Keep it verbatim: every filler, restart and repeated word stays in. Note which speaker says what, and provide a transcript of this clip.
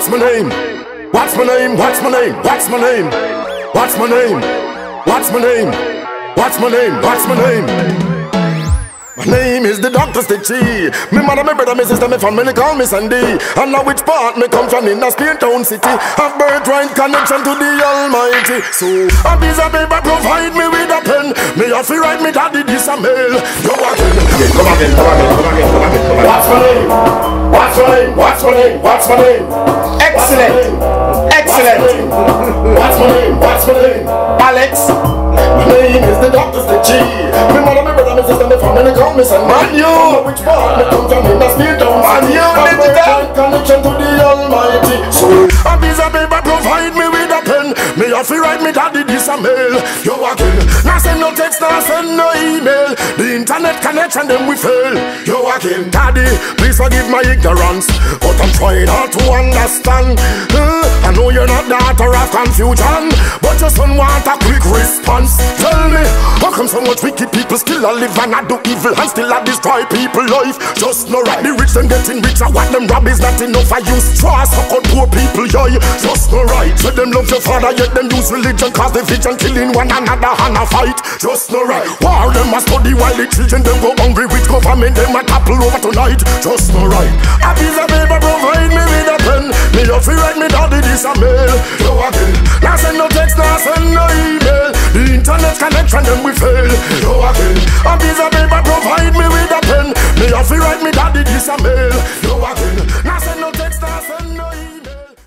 Speaker 1: What's my name? What's my name? What's my name? What's my name? What's my name? What's my name? What's my name? What's my name? My name is the Doctor Stitchy. Me mother, me brother, me sister, me family call me Sandy. And now which part me come from in a Spain town city. Have birthright connection to the Almighty. So a piece of paper provide me with a pen. Me have to write me daddy this a mail. Go again, come again, come again, come again, come again, come again. What's my name? What's my name? What's my name? What's my name?
Speaker 2: Excellent, excellent.
Speaker 1: What's my name? What's my name?
Speaker 2: Alex.
Speaker 1: My name is the Doctor Stitchy. Me mother, me brother, me sister, me family call me Sandy.
Speaker 2: Man, you.
Speaker 1: Which part me come from in a Spain town
Speaker 2: Man,
Speaker 1: city.
Speaker 2: you
Speaker 1: Have
Speaker 2: digital.
Speaker 1: birthright connection to the Almighty. So a piece of paper provide me with a pen. Me have to write me daddy this a mail. Yo again, now send no text, now send no email. The internet connection them we fail. Yo again, daddy, please forgive my ignorance, but I'm trying hard to understand. uh, I know you're not the author of confusion, but your son want a quick response. Tell me, how come so much wicked people still a live and I do evil and still a destroy people life? Just no right. The rich them getting richer, what them rob is not enough. I use straws to cut poor people joy. Just no right. So them love your father, yet them use religion cause division, killing one another and a fight. Just no right. War them a study while the children them go hungry with government them a topple over tonight. Just no right. A piece of paper provide me with a pen. Me have to write me daddy this a mail. Yo again. Now send no text, now send no email. The internet connection them we fail. Yo again. A piece of paper provide me with a pen. Me have to write me daddy this a mail. Yo again. Now